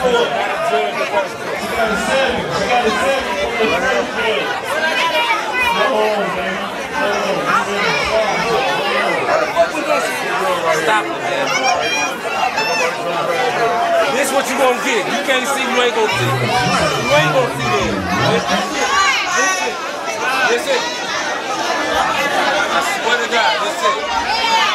Stop it, man. This what you gonna get. You can't see, you ain't gonna see. You ain't gonna see that. This it. I swear to God, this it.